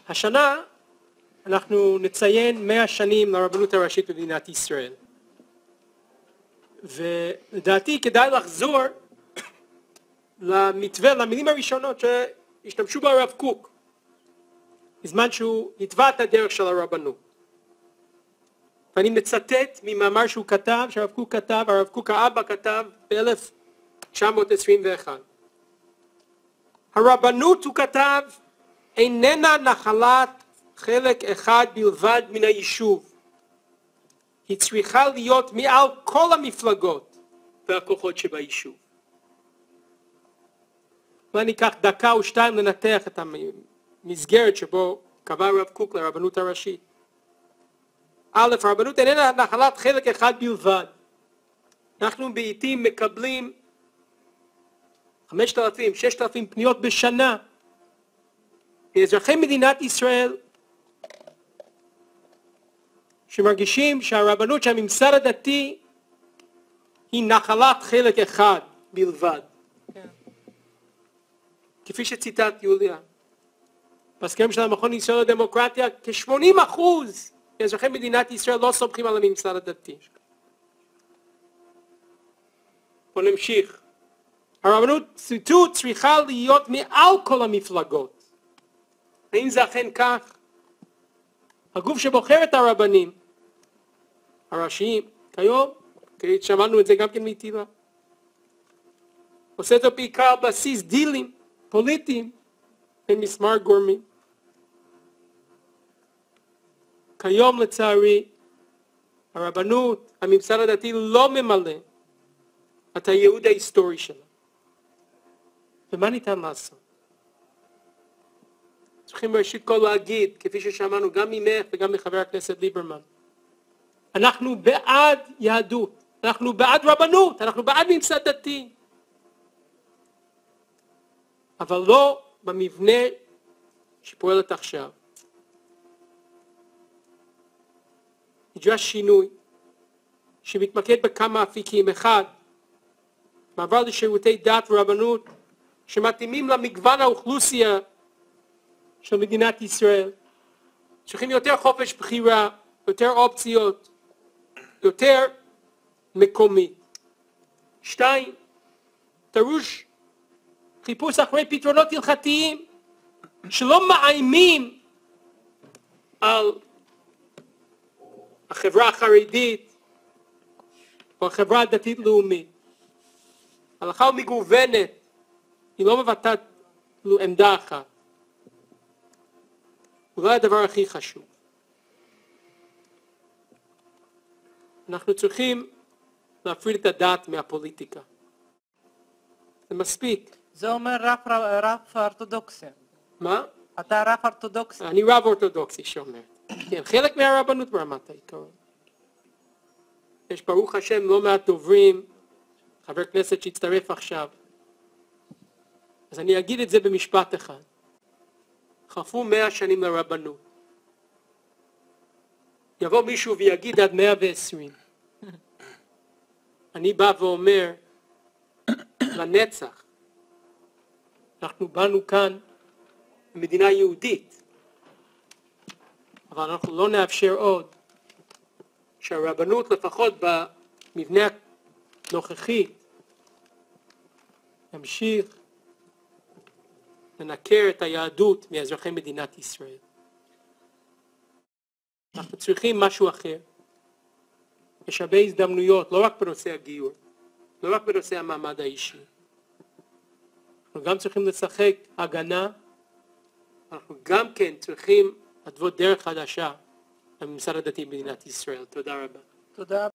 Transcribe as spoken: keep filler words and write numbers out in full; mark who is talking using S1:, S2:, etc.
S1: השנה אנחנו נציין מאה שנים לרבנות הראשית במדינת ישראל. ולדעתי כדאי לחזור למתווה, למילים הראשונות שהשתמשו ברב קוק, בזמן שהוא התווה את הדרך של הרבנות. ואני מצטט ממאמר שהוא כתב, שהרב קוק כתב, הרב קוק האבא כתב ב-אלף תשע מאות עשרים ואחת. הרבנות, הוא כתב, איננה נחלת חלק אחד בלבד מן היישוב. היא צריכה להיות מעל כל המפלגות והכוחות שביישוב. ואני אקח דקה או שתיים לנתח את המסגרת שבו קבע הרב קוק לרבנות הראשית. א', הרבנות איננה נחלת חלק אחד בלבד. אנחנו בעיתים מקבלים חמשת אלפים, ששת אלפים פניות בשנה מאזרחי מדינת ישראל שמרגישים שהרבנות, שהממסד הדתי היא נחלת חלק אחד בלבד. כן. כפי שציטט יוליה, בהסכם של המכון הישראלי לדמוקרטיה, כ-שמונים אחוז מאזרחי מדינת ישראל לא סומכים על הממסד הדתי. בוא נמשיך. הרבנות ציטוט צריכה להיות מעל כל המפלגות. האם זה אכן כך? הגוף שבוחר את הרבנים הראשיים כיום, כי שמענו את זה גם כן מתילה, עושה זאת בעיקר על בסיס דילים פוליטיים בין מספר גורמים. כיום לצערי הרבנות, הממסד הדתי לא ממלא את הייעוד ההיסטורי שלה. ומה ניתן לעשות? צריכים ראשית כל להגיד, כפי ששמענו גם ממך וגם מחבר הכנסת ליברמן, אנחנו בעד יהדות, אנחנו בעד רבנות, אנחנו בעד ממסד דתי, אבל לא במבנה שפועלת עכשיו. נדרש שינוי שמתמקד בכמה אפיקים. אחד, מעבר לשירותי דת ורבנות שמתאימים למגוון האוכלוסייה של מדינת ישראל. צריכים יותר חופש בחירה, יותר אופציות, יותר מקומי. שתיים, דרוש חיפוש אחרי פתרונות הלכתיים שלא מאיימים על החברה החרדית או החברה הדתית-לאומית. הלכה מגוונת, היא לא מבטאת עמדה אחת. אולי הדבר הכי חשוב. אנחנו צריכים להפריד את הדת מהפוליטיקה. זה מספיק.
S2: זה אומר רב, רב אורתודוקסי.
S1: מה?
S2: אתה רב אורתודוקסי.
S1: אני רב אורתודוקסי שאומר. כן, חלק מהרבנות ברמת העיקרון. יש ברוך השם לא מעט דוברים, חבר כנסת שהצטרף עכשיו. אז אני אגיד את זה במשפט אחד. חלפו מאה שנים לרבנות. יבוא מישהו ויגיד עד מאה ועשרים. אני בא ואומר, לנצח, אנחנו באנו כאן במדינה יהודית, אבל אנחנו לא נאפשר עוד שהרבנות, לפחות במבנה הנוכחי, ימשיך לנקר את היהדות מאזרחי מדינת ישראל. אנחנו צריכים משהו אחר. יש הרבה הזדמנויות, לא רק בנושא הגיור, לא רק בנושא המעמד האישי. אנחנו גם צריכים לשחק הגנה, אנחנו גם כן צריכים להתוות דרך חדשה לממסד הדתי במדינת ישראל. תודה רבה.
S2: תודה.